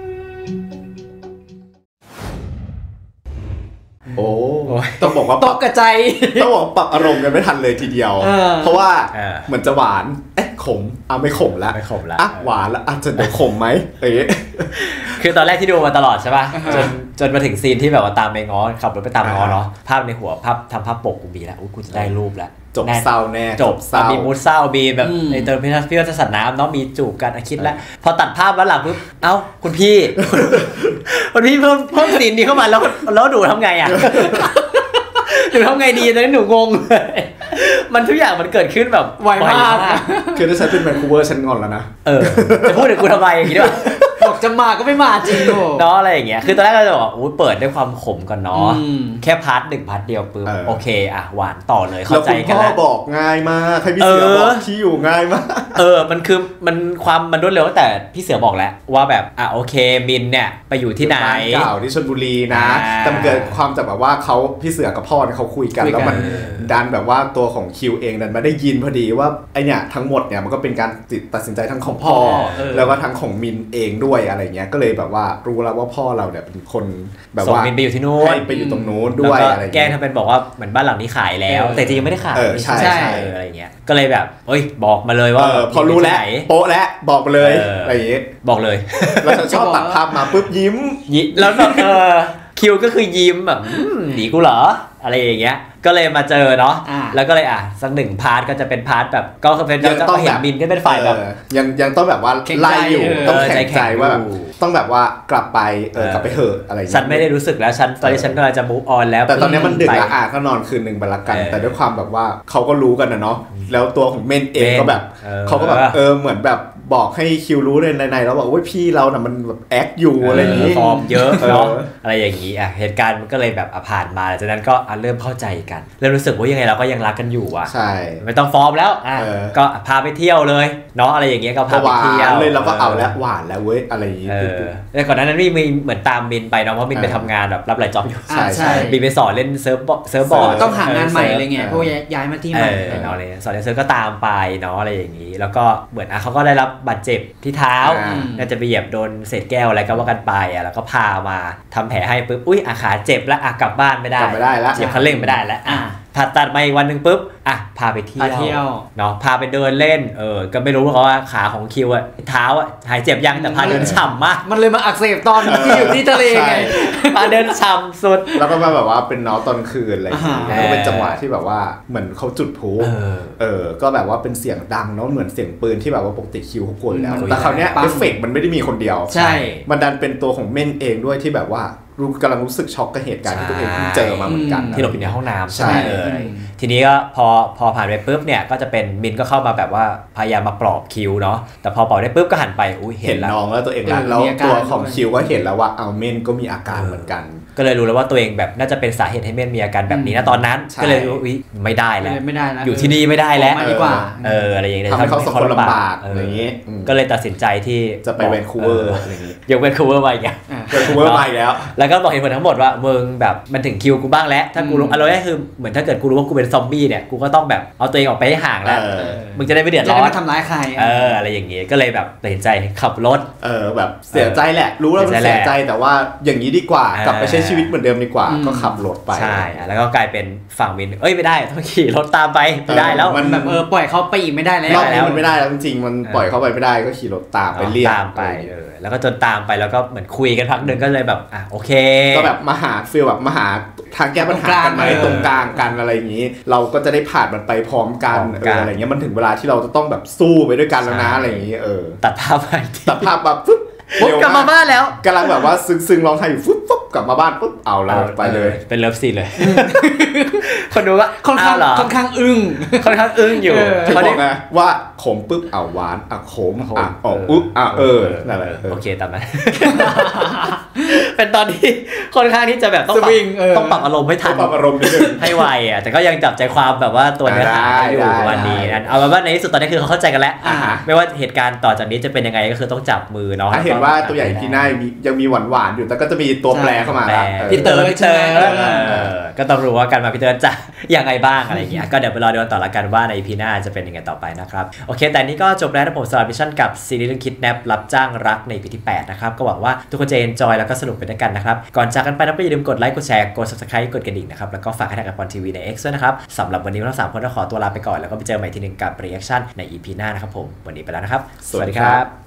โอ้ต้องบอกว่าตกกระใจต้องบอกปรับอารมณ์กันไม่ทันเลยทีเดียวเพราะว่าเหมือนจะหวานเอ๊ะขมอ่ะไม่ขมแล้วไม่ขมแล้วอ่ะหวานแล้วอาจจะเดี๋ยวขมไหมเอ๊ะคือตอนแรกที่ดูมาตลอดใช่ป่ะจนจนมาถึงซีนที่แบบว่าตามไปง้อขับรถไปตามง้อเนาะภาพในหัวภาพทำภาพปกกูมีแล้วกูจะได้รูปแล้วจบเศร้าแน่จบมีมูดเศร้ามีแบบในเติมพิธีพิธีสัตว์น้ำเนาะมีจูบกันคิดแล้วพอตัดภาพแล้วหลังปุ๊บเอ้าคุณพี่คุณพี่เพิ่มเพิ่มซีนนี้เข้ามาแล้วแล้วดูทำไงอ่ะดูทำไงดีตอนนี้หนูงงเลยมันทุกอย่างมันเกิดขึ้นแบบไวมากคือถ้าฉันเป็นแวนคูเวอร์ฉันงอนแล้วนะเออจะพูดถึงกูทำไมอย่างงี้ด้วยบอกจะมาก็ไม่มาจริงโหเนาะอะไรอย่างเงี้ยคือตอนแรกเราจะบอกอุ้ยเปิดด้วยความขมก่อนเนาะแค่พาร์ทหนึ่งพาร์ทเดียวปึ๊บโอเคอ่ะหวานต่อเลยเข้าใจกันแล้วคุณพ่อบอกง่ายมากให้พี่เสือบอกที่อยู่ง่ายมากเออมันคือมันความมันรวดเร็วแต่พี่เสือบอกแล้วว่าแบบอ่ะโอเคมินเนี่ยไปอยู่ที่ไหนเก่าที่ชลบุรีนะแต่เกิดความจากแบบว่าเขาพี่เสือกับพ่อเนี่ยเขาคุยกันแล้วมันดันแบบว่าตัวของคิวเองดันมาได้ยินพอดีว่าไอเนี่ยทั้งหมดเนี่ยมันก็เป็นการตัดสินใจทั้งของพ่อแล้วก็ทั้งของมินเองด้วยอะไรเงี้ยก็เลยแบบว่ารู้แล้วว่าพ่อเราเนี่ยเป็นคนแบบว่าส่งมินไปอยู่ที่นู้นให้ไปอยู่ตรงนู้นด้วยอะไรแกล้งทำเป็นบอกว่าเหมือนบ้านหลังนี้ขายแล้วแต่จริงยังไม่ได้ขายใช่ใช่อะไรเงี้ยก็เลยแบบเอ้ยบอกมาเลยว่าพอรู้แล้วโป๊ะแล้วบอกมาเลยอะไรอย่างเงี้ยบอกเลยแล้วฉันชอบตัดภาพมาปุ๊บยิ้มแล้วเออคิวก็คือยิ้มแบบหนีกูเหรออะไรอย่างเงี้ยก็เลยมาเจอเนาะแล้วก็เลยอ่ะสักหนึ่งพาร์ทก็จะเป็นพาร์ทแบบก็เป็นก็ต้องเห็นมินก็เป็นฝ่ายแบบยังยังต้องแบบว่าไล่อยู่ต้องแข็งใจว่าต้องแบบว่ากลับไปเออกลับไปเหอะอะไรฉันไม่ได้รู้สึกแล้วฉันตอนนี้ฉันกำลังจะ move on แล้วแต่ตอนนี้มันดึกแล้วอ่ะก็นอนคืนหนึ่งไปละกันแต่ด้วยความแบบว่าเขาก็รู้กันนะเนาะแล้วตัวของเมนเองก็แบบเขาก็แบบเออเหมือนแบบบอกให้คิวรู้ในในแล้วบอกว่าพี่เราน่ะมันแบบแอคอยู่อะไรอย่างนี้ฟอร์มเยอะเนาะอะไรอย่างนี้อ่ะเหตุการณ์มันก็เลยแบบผ่านมาจากนั้นก็เริ่มเข้าใจกันเริ่มรู้สึกว่ายังไงเราก็ยังรักกันอยู่อ่ะใช่ไม่ต้องฟอร์มแล้วอ่ะก็พาไปเที่ยวเลยเนาะอะไรอย่างเงี้ยก็พาไปเที่ยวเลยเราก็เอาแล้วหวานแล้วเว้ยอะไรอย่างงี้แต่ก่อนนั้นมีมีเหมือนตามมินไปเนาะเพราะมินไปทำงานแบบรับหลายจ็อบอยู่ใช่ใช่มินไปสอนเล่นเซิร์ฟเซิร์ฟบอร์ดต้องหางานใหม่อะไรเงี้ยเพราะย้ายมาที่ใหม่เนาะเลยสอนเล่นเซิร์ฟก็ตามไปเนาะอะไรอย่างงี้แล้วก็เหมือนอ่ะเขาก็ได้รับบาดเจ็บที่เท้าน่าจะไปเหยียบโดนเศษแก้วอะไรก็ว่ากันไปอ่ะแล้วก็พามาทำแผลให้ปุ๊บอุ้ยอาขาเจ็บแล้วอ่ะกลับบ้านไม่ได้กลับไม่ได้แล้วเหยียบคันเร่งไม่ได้แล้วอ่ะผ่าตัดมาอีกวันหนึ่งปุ๊บอ่ะพาไปเที่ยวเนาะพาไปเดินเล่นเออก็ไม่รู้ว่าขาของคิวอ่ะเท้าอ่ะหายเจ็บยังแต่พาเดินฉ่ำมากมันเลยมาอักเสบตอนที่อยู่ที่ทะเลไงพาเดินฉ่ำสุดแล้วก็มาแบบว่าเป็นน้องตอนคืนอะไรอย่างเงี้ยแล้วก็เป็นจังหวะที่แบบว่าเหมือนเขาจุดพลุเออก็แบบว่าเป็นเสียงดังเนาะเหมือนเสียงปืนที่แบบว่าปกติคิวเขากลัวอยู่แล้วแต่คราวเนี้ยเอฟเฟกต์มันไม่ได้มีคนเดียวใช่มันดันเป็นตัวของเม่นเองด้วยที่แบบว่ารู้กำลังรู้สึกช็อกกับเหตุการณ์ที่ตัวเองเจอมาเหมือนกันที่เราอยู่ในห้องน้ำใช่เลยทีนี้ก็พอพอผ่านไปปุ๊บเนี่ยก็จะเป็นมินก็เข้ามาแบบว่าพยายามมาปลอบคิวเนาะแต่พอปลอบได้ปุ๊บก็หันไปอุ้ยเห็นน้องแล้วตัวเองแล้วแล้วตัวของคิวก็เห็นแล้วว่าเอาเม่นก็มีอาการเหมือนกันก็เลยรู้แล้วว่าตัวเองแบบน่าจะเป็นสาเหตุให้เม่นมีอาการแบบนี้นะตอนนั้นก็เลยรู้อุ๊ยไม่ได้แล้วอยู่ที่นี่ไม่ได้แล้วดีกว่าเอออะไรอย่างเงี้ยทำให้เขาสองคนลำบากอะไรอย่างเงี้ยก็เลยตัดสินใจที่จะไปแวนคูเวอร์อะไรอย่างเงี้ยยกแวนคูเวอร์ไปอีกอ่ะแวนคูเวอร์ไปแล้วแล้วก็บอกเหตุผลทั้งหมดว่ามึงแบบมันถึงคิวกูบ้างแล้วถ้ากูรู้อะไรก็คือเหมือนถ้าเกิดกูรู้ว่ากูเป็นซอมบี้เนี่ยกูก็ต้องแบบเอาตัวเองออกไปให้ห่างแล้วมึงจะได้ไม่เดือดร้อนจะได้ไม่ทำร้ายใครเอออะไรอย่างเงี้ยก็เลยแบบตัดสินใจขับรถเออแบบเสียใจแหละรู้แล้วมันเสียใจแต่ว่าอย่างนี้ดีกว่ากลับไปใช้ชีวิตเหมือนเดิมดีกว่าก็ขับรถไปใช่แล้วก็กลายเป็นฝั่งมินเอ้ยไม่ได้ต้องขี่รถตามไปไม่ได้แล้วมันแบบเออปล่อยเขาไปอีกไม่ได้แล้วรอบนี้มันไม่ได้แล้วจริงๆมันปล่อยเขาไปไม่ได้ก็ขี่รถตามไปเรียกตามไปเออแล้วก็จนตามไปแล้วก็เหมือนคุยกันพักหนึ่งก็เลยแบบอ่ะโอเคก็แบบมาหาฟีลแบบมาหาทางแก้ปัญหากันไหมตรงกลางกันอะไรอย่างนี้เราก็จะได้ผ่านมันไปพร้อมกันอะไรเงี้ยมันถึงเวลาที่เราจะต้องแบบสู้ไปด้วยกันแล้วนะอะไรอย่างนี้เออตัดภาพไปตัดภาพแบบปุ๊บกลับมาบ้านแล้วกำลังแบบว่าซึ้งๆร้องไห้อยู่ปุ๊บปุ๊บกลับมาบ้านปุ๊บเอาละไปเลยเป็นเลิฟซีนเลยคนดูก็ค่อนข้างค่อนข้างอึ้งค่อนข้างอึ้งอยู่เขาบอกไงว่าขมปุ๊บเอาหวานอ่ะขมอ่ะอ๋ออุ๊อ่ะเออนั่นแหละโอเคตามนั้นเป็นตอนที่ค่อนข้างที่จะแบบต้องต้องปรับอารมณ์ให้ทันปรับอารมณ์นิดนึงให้ไวอ่ะแต่ก็ยังจับใจความแบบว่าตัวเนื้อหาอยู่วันนี้นั่นเอาเป็นว่าในที่สุดตอนนี้คือเขาเข้าใจกันแล้วไม่ว่าเหตุการณ์ต่อจากนี้จะเป็นยังไงก็คือต้องจับมือเนาะเห็นว่าตัวใหญ่พี่น่ายังมีหวานๆอยู่แต่ก็จะมีตัวแปรเข้ามาแล้วพี่เตอร์พี่เตอร์ก็ต้องรู้ว่าการมาพี่เตอร์จะยังไงบ้างอะไรอย่างเงี้ยก็เดี๋ยวไปรอดูต่อละกันว่าใน อี พี หน้าจะเป็นยังไงต่อไปนะครับโอเคแต่นี้ก็จบแล้วนะผมสำหรับมิชชั่นกับซีรีส์เรื่องคิดแนปรับจ้างรักใน อี พี ที่แปดนะครับก็หวังว่าทุกคนจะเอนจอยแล้วก็สนุกไปด้วยกันนะครับก่อนจากกันไปนะอย่าลืมกดไลค์กดแชร์กด Subscribe กดกระดิ่งนะครับแล้วก็ฝากให้ทางกับปอนทีวีใน X ด้วยนะครับสำหรับวันนี้เราสามคนต้องขอตัวลาไปก่อนแล้วก็ไปเจอใหม่ทีนึงกับ Reaction ใน อี พี หน้านะครับผมวันนี้ไปแล้วนะครับสวัสดีครับ